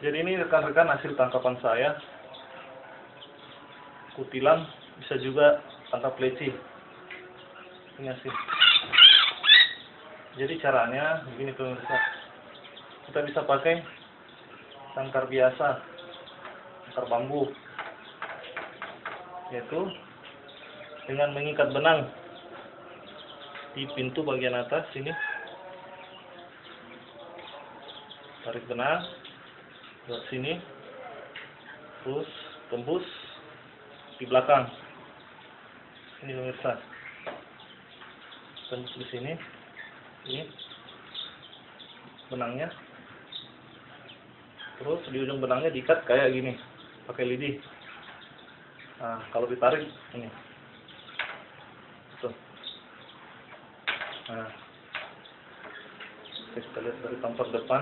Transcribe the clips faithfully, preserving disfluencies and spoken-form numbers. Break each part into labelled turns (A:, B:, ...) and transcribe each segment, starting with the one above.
A: Jadi ini rekan-rekan hasil tangkapan saya. Kutilang, bisa juga tangkap leci. Ini hasil. Jadi caranya begini pemirsa. Kita bisa pakai sangkar biasa, sangkar bambu, yaitu dengan mengikat benang di pintu bagian atas sini. Tarik benang buat sini, terus tembus di belakang. Ini pemirsa, tembus di sini. Ini benangnya, terus di ujung benangnya diikat kayak gini, pakai lidi. Nah, kalau ditarik ini, tuh. Nah, kita lihat dari tampar depan.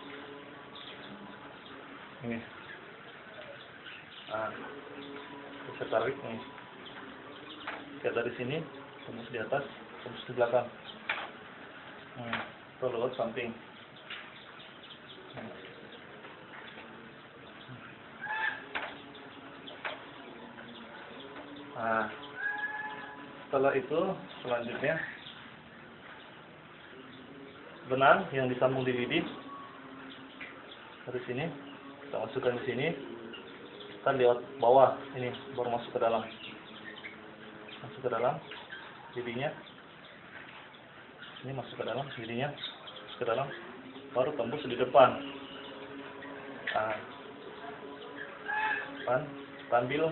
A: Ini, nah, bisa tarik nih, kayak dari sini, tembus di atas, tembus di belakang. Hmm, itu lewat samping. Hmm. Nah, setelah itu selanjutnya benang yang disambung di lidi dari sini kita masukkan di sini, kan lewat bawah ini baru masuk ke dalam, masuk ke dalam lidinya. Ini masuk ke dalam lidinya, masuk ke dalam, baru tembus di depan. Nah, kan ambil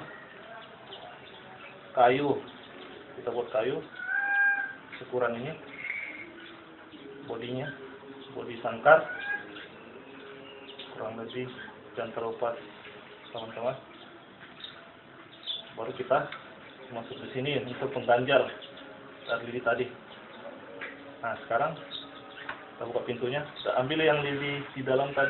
A: kayu, kita buat kayu seukuran ini, bodinya, bodi sangkar, kurang lebih jangan terlalu pas teman-teman. Baru kita masuk di sini untuk pengganjal dari lidi tadi. Nah, sekarang kita buka pintunya, kita ambil yang lidi di dalam tadi.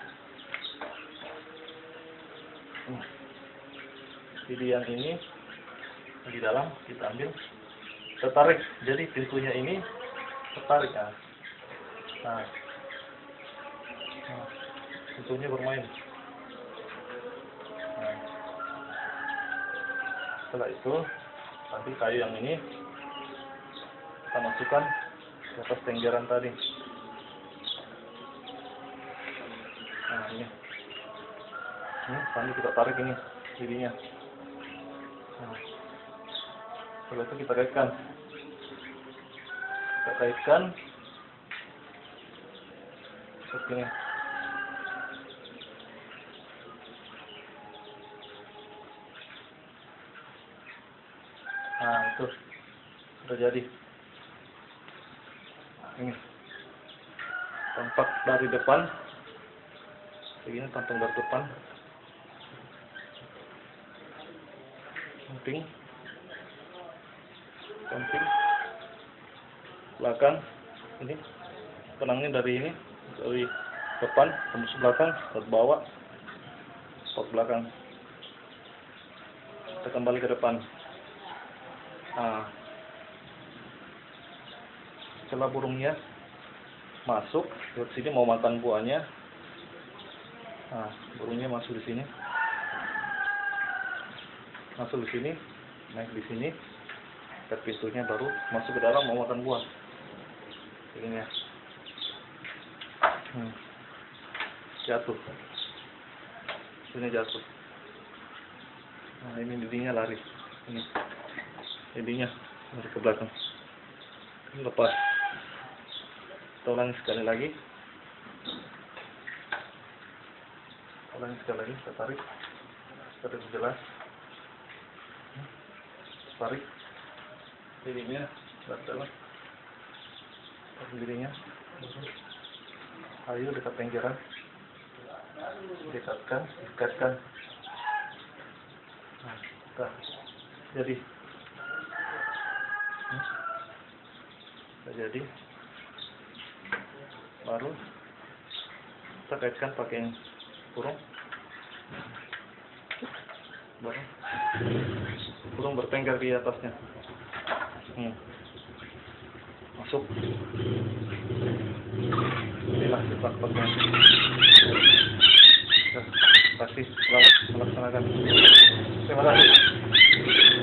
A: Hmm. Lidi yang ini di dalam kita ambil, kita tarik. Jadi pintunya ini tertarik. Nah, nah, nah pintunya bermain. Nah, setelah itu nanti kayu yang ini kita masukkan ke atas tenggeran tadi. Nah, ini, ini sambil kita tarik ini lidinya. Nah, setelah itu kita kaitkan, kita kaitkan seperti ini. Nah, itu sudah jadi. Ini tampak dari depan begini, tampang dari depan, samping, samping, belakang. Ini benangnya dari ini, dari depan tembus belakang, ke bawah, ke belakang. Kita kembali ke depan. Nah, setelah burungnya masuk ke sini mau makan buahnya. Nah, burungnya masuk di sini, masuk di sini, naik di sini, ke pintunya baru masuk ke dalam mau makan buah. Ini ya, hmm. jatuh, sini jatuh. Nah, ini lidinya lari, ini lidinya lari ke belakang, ini lepas. Kita ulangi sekali lagi, ulangi sekali lagi, kita tarik, kita lebih jelas, tarik lidinya ke dalam, tarik lidinya, kayu dekat tenggeran, dekatkan, dekatkan. Nah, kita jadi, hmm. kita jadi. Baru kita kaitkan pakai yang burung, baru burung bertengger di atasnya. Hmm. Masuk. Inilah sifat pakai. Terima kasih. Selamat melaksanakan. Terima kasih.